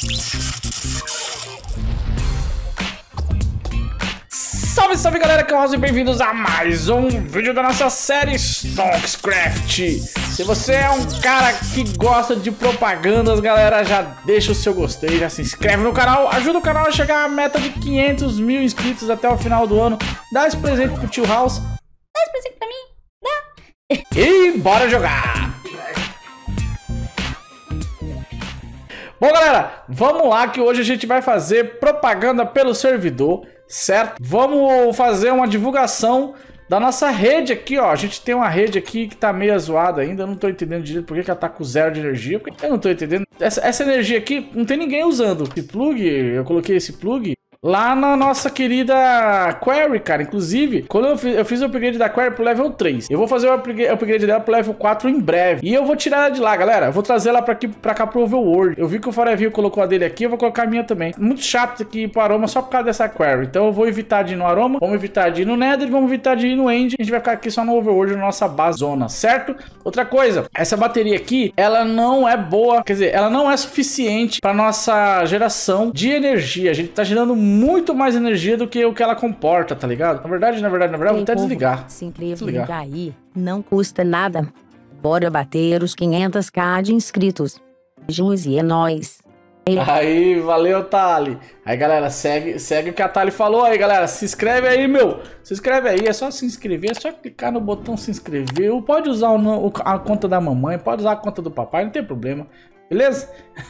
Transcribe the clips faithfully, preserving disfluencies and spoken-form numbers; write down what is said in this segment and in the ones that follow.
Salve, salve galera, que é o Rosa e bem-vindos a mais um vídeo da nossa série Stonkscraft. Se você é um cara que gosta de propagandas, galera, já deixa o seu gostei, já se inscreve no canal, ajuda o canal a chegar à meta de quinhentos mil inscritos até o final do ano. Dá esse presente pro tio House. Dá esse presente pra mim, dá. E bora jogar! Bom, galera, vamos lá que hoje a gente vai fazer propaganda pelo servidor, certo? Vamos fazer uma divulgação da nossa rede aqui, ó. A gente tem uma rede aqui que tá meio zoada ainda. Eu não tô entendendo direito por que ela tá com zero de energia. Eu não tô entendendo. Essa, essa energia aqui não tem ninguém usando. Esse plug, eu coloquei esse plug lá na nossa querida Query, cara. Inclusive, quando eu fiz, eu fiz o upgrade da Query pro level três, eu vou fazer o upgrade, upgrade dela pro level quatro em breve. E eu vou tirar ela de lá, galera. Eu vou trazer ela pra, aqui, pra cá pro Overworld. Eu vi que o Forevinho colocou a dele aqui, eu vou colocar a minha também. Muito chato aqui ir pro Aroma só por causa dessa Query. Então eu vou evitar de ir no Aroma, vamos evitar de ir no Nether, vamos evitar de ir no End. A gente vai ficar aqui só no Overworld, na nossa base zona, certo? Outra coisa, essa bateria aqui, ela não é boa, quer dizer, ela não é suficiente pra nossa geração de energia. A gente tá gerando muito mais energia do que o que ela comporta, tá ligado? Na verdade, na verdade, na verdade, eu vou até desligar. Se inscreva aí, não custa nada. Bora bater os quinhentos k de inscritos. Jus e é nóis. Aí, valeu, Thali. Aí, galera, segue, segue o que a Thali falou aí, galera. Se inscreve aí, meu. Se inscreve aí, é só se inscrever, é só clicar no botão se inscrever. Ou pode usar o, a conta da mamãe, pode usar a conta do papai, não tem problema. Beleza?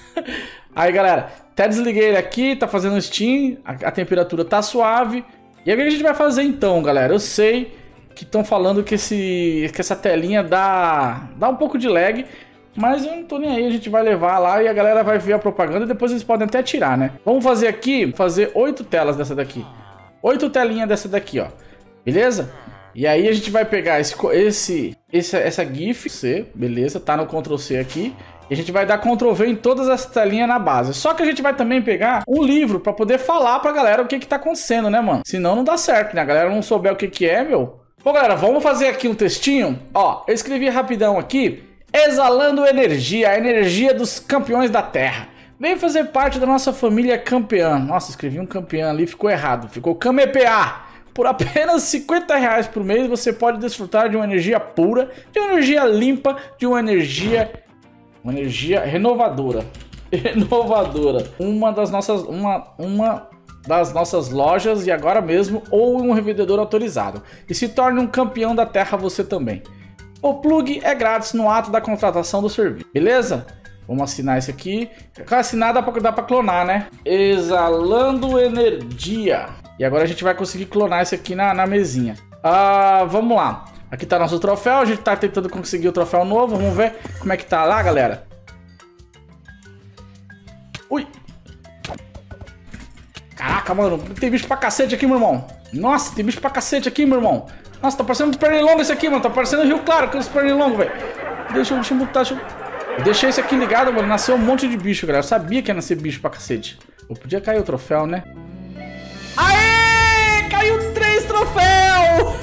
Aí, galera, até desliguei ele aqui, tá fazendo steam, a, a temperatura tá suave. E aí o que a gente vai fazer então, galera? Eu sei que estão falando que, esse, que essa telinha dá, dá um pouco de lag, mas eu não tô nem aí, a gente vai levar lá e a galera vai ver a propaganda e depois eles podem até tirar, né? Vamos fazer aqui, fazer oito telas dessa daqui. Oito telinhas dessa daqui, ó. Beleza? E aí a gente vai pegar esse, esse, esse, essa GIF, C, beleza, tá no control C aqui. E a gente vai dar control V em todas as telinhas na base. Só que a gente vai também pegar um livro pra poder falar pra galera o que que tá acontecendo, né, mano? Senão não dá certo, né? A galera não souber o que que é, meu. Bom, galera, vamos fazer aqui um textinho. Ó, eu escrevi rapidão aqui. Exalando energia, a energia dos campeões da Terra. Vem fazer parte da nossa família campeã. Nossa, escrevi um campeão ali, ficou errado. Ficou CAMEPA. Por apenas cinquenta reais por mês, você pode desfrutar de uma energia pura, de uma energia limpa, de uma energia... Uma energia renovadora. Renovadora. Uma das nossas... Uma, uma das nossas lojas e agora mesmo, ou um revendedor autorizado. E se torne um campeão da Terra você também. O plug é grátis no ato da contratação do serviço. Beleza? Vamos assinar esse aqui. Cara, assinar dá pra, dá pra clonar, né? Exalando energia. E agora a gente vai conseguir clonar esse aqui na, na mesinha. Ah, vamos lá. Aqui tá nosso troféu, a gente tá tentando conseguir o troféu novo, vamos ver como é que tá lá, galera. Ui. Caraca, mano, tem bicho pra cacete aqui, meu irmão. Nossa, tem bicho pra cacete aqui, meu irmão. Nossa, tá parecendo um pernilongo esse aqui, mano, tá parecendo Rio Claro, aqueles pernilongos, velho. Deixa, deixa eu botar, deixa eu... eu deixei esse aqui ligado, mano, nasceu um monte de bicho, galera. Eu sabia que ia nascer bicho pra cacete. Eu podia cair o troféu, né? Aê! Caiu três troféus!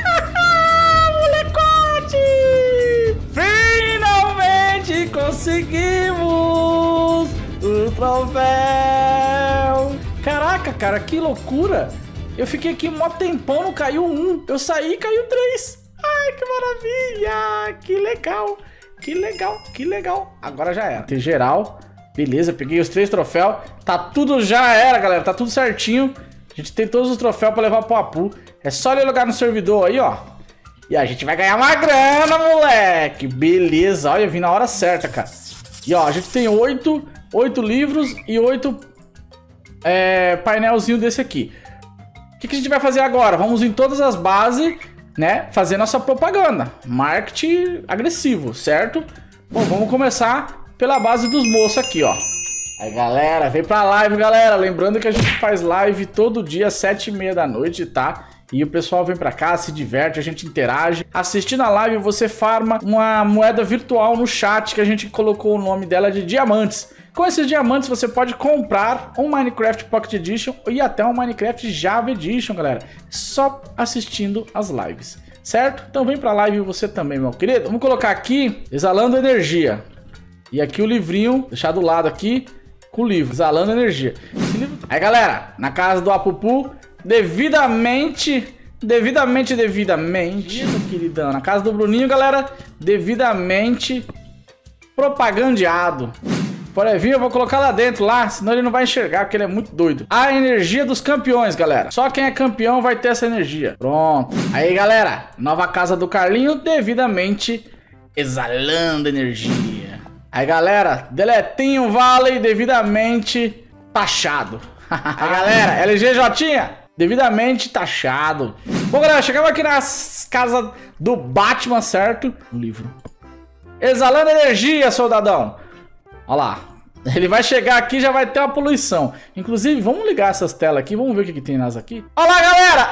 Finalmente conseguimos o troféu! Caraca, cara, que loucura! Eu fiquei aqui mó tempão, não caiu um. Eu saí e caiu três. Ai, que maravilha! Que legal! Que legal, que legal! Agora já era. Tem geral. Beleza, peguei os três troféus. Tá tudo, já era, galera. Tá tudo certinho. A gente tem todos os troféus pra levar pro Apu. É só ele logar no servidor aí, ó. E a gente vai ganhar uma grana, moleque. Beleza, olha, eu vim na hora certa, cara. E ó, a gente tem oito, oito livros e oito é, painelzinho desse aqui. O que, que a gente vai fazer agora? Vamos em todas as bases, né, fazer nossa propaganda. Marketing agressivo, certo? Bom, vamos começar pela base dos moços aqui, ó. Aí, galera, vem pra live, galera. Lembrando que a gente faz live todo dia, às sete e meia da noite, tá? E o pessoal vem pra cá, se diverte, a gente interage. Assistindo a live, você farma uma moeda virtual no chat, que a gente colocou o nome dela de diamantes. Com esses diamantes, você pode comprar um Minecraft Pocket Edition e até um Minecraft Java Edition, galera. Só assistindo as lives, certo? Então vem pra live você também, meu querido. Vamos colocar aqui, exalando energia. E aqui o livrinho, deixar do lado aqui. com o livro, exalando energia. Livro... Aí, galera, na casa do Apupu, devidamente, devidamente, devidamente, queridão, na casa do Bruninho, galera, devidamente propagandeado. Forevinho eu vou colocar lá dentro, lá, senão ele não vai enxergar, porque ele é muito doido. A energia dos campeões, galera. Só quem é campeão vai ter essa energia. Pronto. Aí, galera, nova casa do Carlinho, devidamente exalando energia. Aí, galera, Deletinho Valley, devidamente taxado. Aí, galera, L G Jotinha, devidamente taxado. Bom, galera, chegamos aqui na casa do Batman, certo? Um livro. Exalando energia, soldadão. Olha lá, ele vai chegar aqui e já vai ter uma poluição. Inclusive, vamos ligar essas telas aqui, vamos ver o que, que tem nas aqui. Olha lá, galera!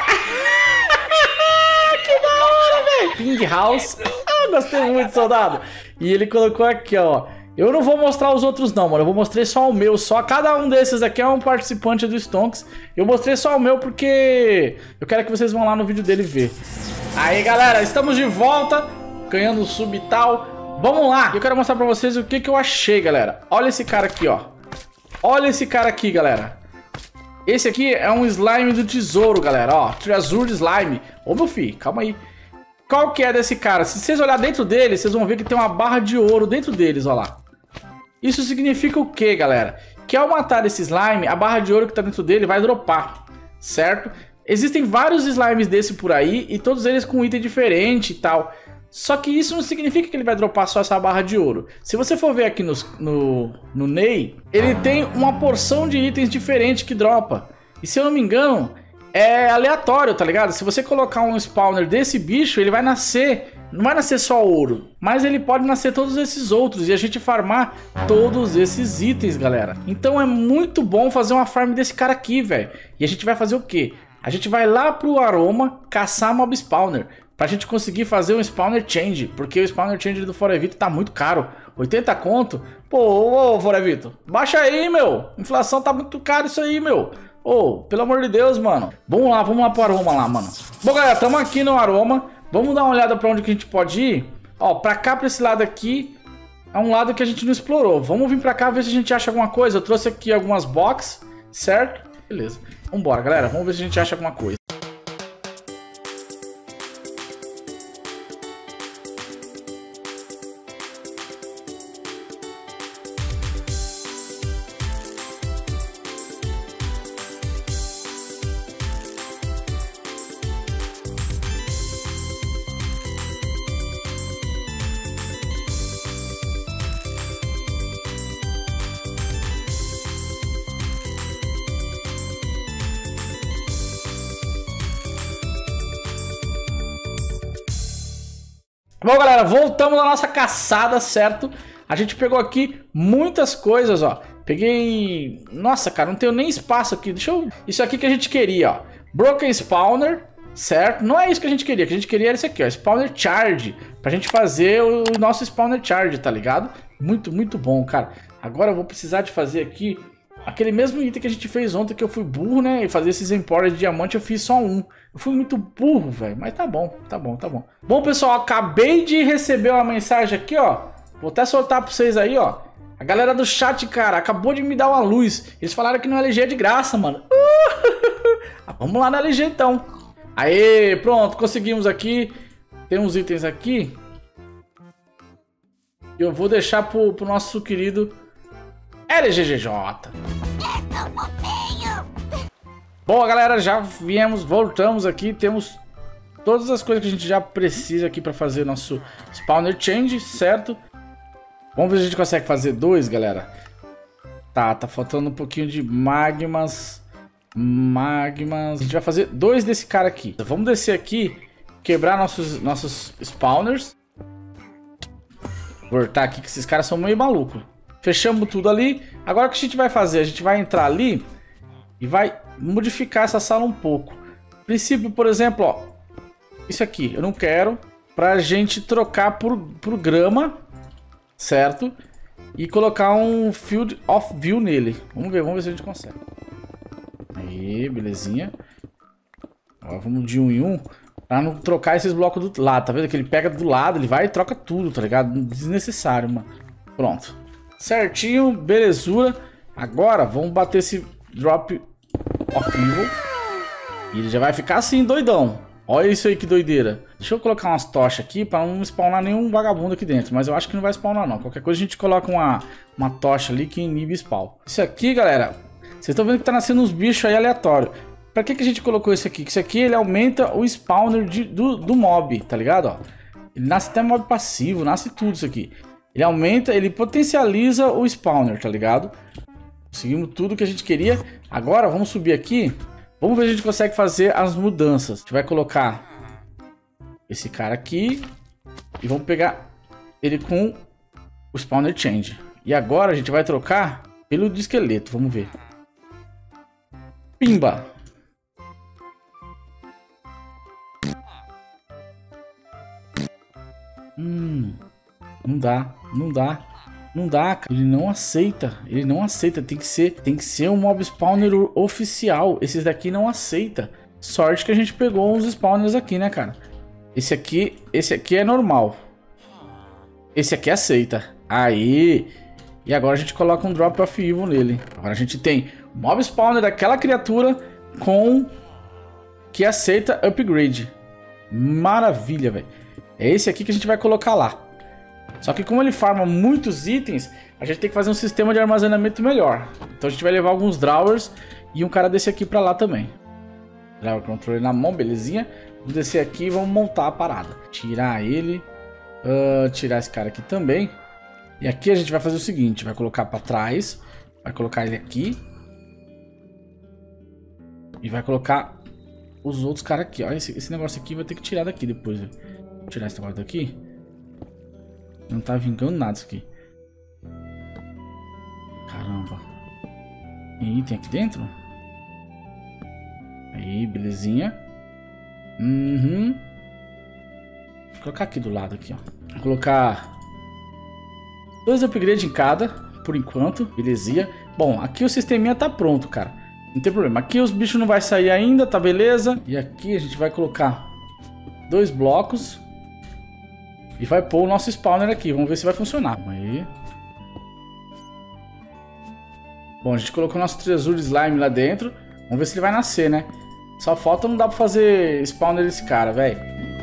Que da hora, velho! Ping House. Ah, gostei muito, soldado. E ele colocou aqui, ó. Eu não vou mostrar os outros não, mano. Eu vou mostrar só o meu, só. Cada um desses aqui é um participante do Stonks. Eu mostrei só o meu porque eu quero que vocês vão lá no vídeo dele ver. Aí, galera, estamos de volta, ganhando sub e tal. Vamos lá, eu quero mostrar pra vocês o que que eu achei, galera. Olha esse cara aqui, ó. Olha esse cara aqui, galera. Esse aqui é um slime do tesouro, galera, ó. Treasure Slime. Ô, meu filho, calma aí. Qual que é desse cara? Se vocês olharem dentro dele, vocês vão ver que tem uma barra de ouro dentro deles, ó lá. Isso significa o que, galera? Que ao matar esse slime, a barra de ouro que tá dentro dele vai dropar, certo? Existem vários slimes desse por aí e todos eles com item diferente e tal. Só que isso não significa que ele vai dropar só essa barra de ouro. Se você for ver aqui no, no, no Ney, ele tem uma porção de itens diferentes que dropa. E se eu não me engano, é aleatório, tá ligado? Se você colocar um spawner desse bicho, ele vai nascer... Não vai nascer só ouro, mas ele pode nascer todos esses outros e a gente farmar todos esses itens, galera. Então é muito bom fazer uma farm desse cara aqui, velho. E a gente vai fazer o quê? A gente vai lá pro Aroma caçar mob spawner. Pra gente conseguir fazer um spawner change. Porque o spawner change do Forevito tá muito caro. oitenta conto? Pô, ô, ô Forevito, baixa aí, meu. Inflação tá muito caro isso aí, meu. Ô, pelo amor de Deus, mano. Vamos lá, vamos lá pro Aroma lá, mano. Bom, galera, tamo aqui no Aroma. Vamos dar uma olhada pra onde que a gente pode ir. Ó, pra cá, pra esse lado aqui, é um lado que a gente não explorou. Vamos vir pra cá ver se a gente acha alguma coisa. Eu trouxe aqui algumas boxes, certo? Beleza. Vambora, galera. Vamos ver se a gente acha alguma coisa. Bom, galera, voltamos na nossa caçada, certo? A gente pegou aqui muitas coisas, ó. Peguei... Nossa, cara, não tenho nem espaço aqui. Deixa eu... Isso aqui que a gente queria, ó. Broken Spawner, certo? Não é isso que a gente queria. O que a gente queria era isso aqui, ó. Spawner Charge. Pra gente fazer o nosso Spawner Charge, tá ligado? Muito, muito bom, cara. Agora eu vou precisar de fazer aqui aquele mesmo item que a gente fez ontem, que eu fui burro, né? E fazer esses empórios de diamante eu fiz só um. Eu fui muito burro, velho. Mas tá bom, tá bom, tá bom. Bom, pessoal, acabei de receber uma mensagem aqui, ó. Vou até soltar pra vocês aí, ó. A galera do chat, cara, acabou de me dar uma luz. Eles falaram que no L G é de graça, mano. Uh! Vamos lá no L G, então. Aê, pronto, conseguimos aqui. Tem uns itens aqui. Eu vou deixar pro, pro nosso querido L G G J. Bom, galera, já viemos, voltamos aqui. Temos todas as coisas que a gente já precisa aqui para fazer nosso spawner change, certo? Vamos ver se a gente consegue fazer dois, galera. Tá, tá faltando um pouquinho de magmas. Magmas. A gente vai fazer dois desse cara aqui. Vamos descer aqui, quebrar nossos, nossos spawners. Voltar aqui, que esses caras são meio malucos. Fechamos tudo ali. Agora o que a gente vai fazer? A gente vai entrar ali e vai modificar essa sala um pouco. Princípio, por exemplo, ó. Isso aqui, eu não quero. Pra gente trocar por, por grama, certo? E colocar um Field of View nele. Vamos ver, vamos ver se a gente consegue. Aí, belezinha. Agora vamos de um em um. Pra não trocar esses blocos do lado. Tá vendo que ele pega do lado, ele vai e troca tudo, tá ligado? Desnecessário, mano. Pronto. Certinho, belezura. Agora, vamos bater esse Drop of Evil. E ele já vai ficar assim, doidão. Olha isso aí, que doideira. Deixa eu colocar umas tochas aqui pra não spawnar nenhum vagabundo aqui dentro. Mas eu acho que não vai spawnar, não. Qualquer coisa a gente coloca uma, uma tocha ali que inibe spawn. Isso aqui, galera, vocês estão vendo que tá nascendo uns bichos aí aleatórios. Pra que que a gente colocou isso aqui? Que isso aqui, ele aumenta o spawner de, do, do mob, tá ligado? Ó, ele nasce até mob passivo, nasce tudo isso aqui. Ele aumenta, ele potencializa o spawner, tá ligado? Conseguimos tudo que a gente queria. Agora, vamos subir aqui. Vamos ver se a gente consegue fazer as mudanças. A gente vai colocar esse cara aqui. E vamos pegar ele com o spawner change. E agora a gente vai trocar pelo de esqueleto. Vamos ver. Pimba! Hum, não dá, não dá, não dá, cara. Ele não aceita, ele não aceita. Tem que ser, tem que ser um mob spawner oficial. Esses daqui não aceita. Sorte que a gente pegou uns spawners aqui, né, cara? Esse aqui, esse aqui é normal. Esse aqui aceita. Aí. E agora a gente coloca um Drop of Evil nele. Agora a gente tem o mob spawner daquela criatura com que aceita upgrade. Maravilha, velho. É esse aqui que a gente vai colocar lá. Só que como ele farma muitos itens, a gente tem que fazer um sistema de armazenamento melhor. Então a gente vai levar alguns drawers e um cara desse aqui pra lá também. Drawer controle na mão, belezinha. Vamos descer aqui e vamos montar a parada. Tirar ele. Uh, tirar esse cara aqui também. E aqui a gente vai fazer o seguinte. Vai colocar pra trás. Vai colocar ele aqui. E vai colocar os outros caras aqui. Olha, esse, esse negócio aqui vai ter que tirar daqui depois. Vou tirar esse negócio daqui. Não tá vingando nada isso aqui. Caramba. Tem item aqui dentro? Aí, belezinha. Uhum. Vou colocar aqui do lado aqui, ó. Vou colocar dois upgrades em cada, por enquanto. Belezinha. Bom, aqui o sisteminha tá pronto, cara. Não tem problema. Aqui os bichos não vai sair ainda, tá beleza? E aqui a gente vai colocar dois blocos. E vai pôr o nosso spawner aqui. Vamos ver se vai funcionar. Aí. Bom, a gente colocou o nosso Treasure Slime lá dentro. Vamos ver se ele vai nascer, né? Só falta não dá pra fazer spawner desse cara, velho.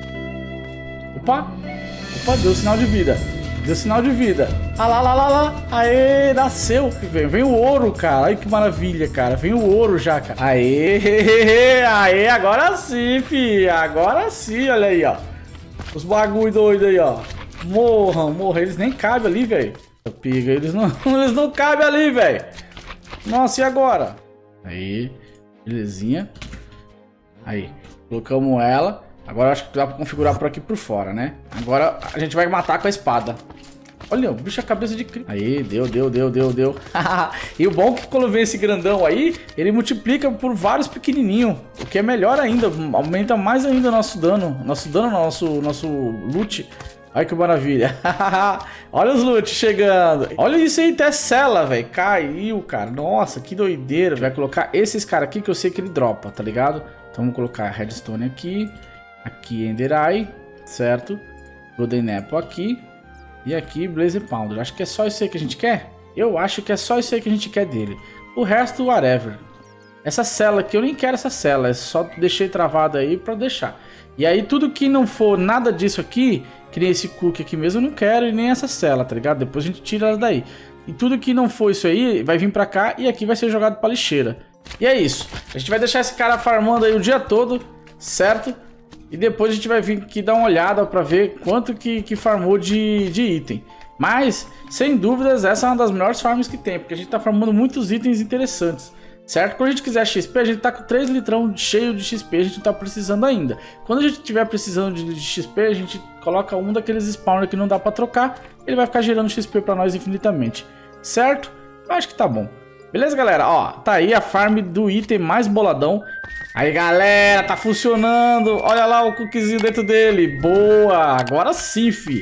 Opa! Opa, deu sinal de vida. Deu sinal de vida. Ah lá, lá, lá, lá. Aê, nasceu. Vem, vem o ouro, cara. Olha que maravilha, cara. Vem o ouro já, cara. Aê, aê, agora sim, fi. Agora sim, olha aí, ó. Os bagulho doido aí, ó. Morram, morram. Eles nem cabem ali, velho. Piga, eles não, eles não cabem ali, velho. Nossa, e agora? Aí, belezinha. Aí, colocamos ela. Agora acho que dá pra configurar por aqui por fora, né? Agora a gente vai matar com a espada. Olha, o bicho é a cabeça de Cristo. Aí, deu, deu, deu, deu, deu. E o bom é que quando vem esse grandão aí, ele multiplica por vários pequenininhos. O que é melhor ainda, aumenta mais ainda o nosso dano. Nosso dano, nosso, nosso loot. Olha que maravilha. Olha os loot chegando. Olha isso aí, Tessela, velho. Caiu, cara. Nossa, que doideira. Vai colocar esses caras aqui que eu sei que ele dropa, tá ligado? Então vamos colocar Redstone aqui. Aqui Ender Eye, certo? Golden Apple aqui. E aqui Blaze Pounder. Acho que é só isso aí que a gente quer? Eu acho que é só isso aí que a gente quer dele. O resto, whatever. Essa cela aqui, eu nem quero essa cela. É só deixei travada aí pra deixar. E aí tudo que não for nada disso aqui, que nem esse cookie aqui mesmo, eu não quero. E nem essa cela, tá ligado? Depois a gente tira ela daí. E tudo que não for isso aí, vai vir pra cá. E aqui vai ser jogado pra lixeira. E é isso. A gente vai deixar esse cara farmando aí o dia todo, certo? E depois a gente vai vir aqui dar uma olhada pra ver quanto que, que farmou de, de item. Mas, sem dúvidas, essa é uma das melhores farms que tem, porque a gente tá farmando muitos itens interessantes, certo? Quando a gente quiser X P, a gente tá com três litrão cheio de X P, a gente não tá precisando ainda. Quando a gente tiver precisando de, de X P, a gente coloca um daqueles spawners que não dá pra trocar, ele vai ficar gerando X P pra nós infinitamente, certo? Eu acho que tá bom. Beleza, galera? Ó, tá aí a farm do item mais boladão. Aí, galera, tá funcionando. Olha lá o cookiezinho dentro dele. Boa, agora sim, fi.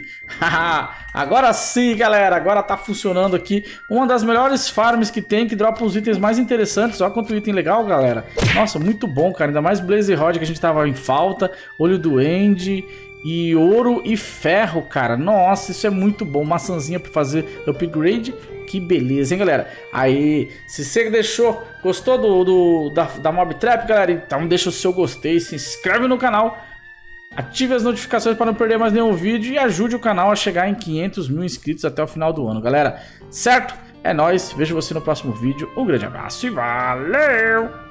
Agora sim, galera, agora tá funcionando aqui. Uma das melhores farms que tem, que dropa os itens mais interessantes. Olha quanto item legal, galera. Nossa, muito bom, cara. Ainda mais Blaze Rod, que a gente tava em falta. Olho do End. E ouro e ferro, cara. Nossa, isso é muito bom. Maçãzinha pra fazer upgrade. Que beleza, hein, galera? Aí, se você deixou, gostou do, do da, da Mob Trap, galera, então deixa o seu gostei, se inscreve no canal, ative as notificações para não perder mais nenhum vídeo e ajude o canal a chegar em quinhentos mil inscritos até o final do ano, galera. Certo? É nóis, vejo você no próximo vídeo. Um grande abraço e valeu!